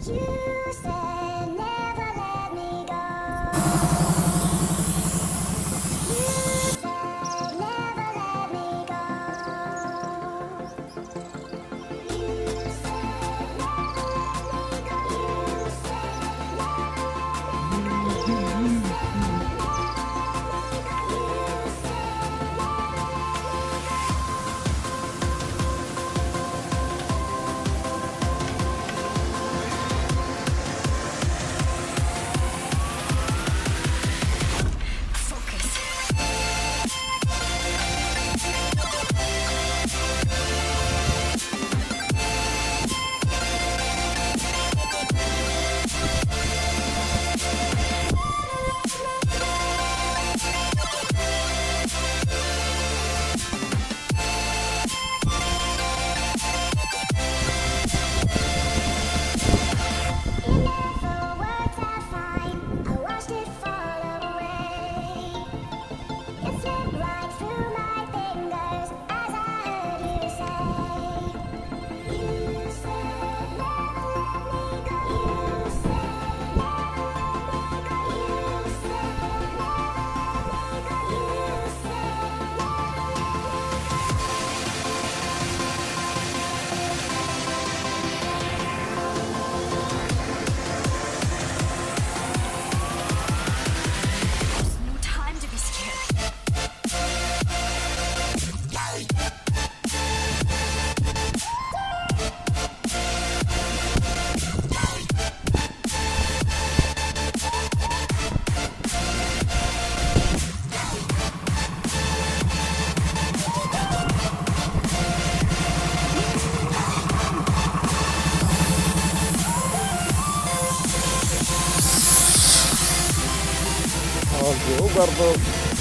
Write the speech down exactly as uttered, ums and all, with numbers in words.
You said never let me go. You said never let me go. You said never let me go. You said never let me go. You हाँ जो कर दो।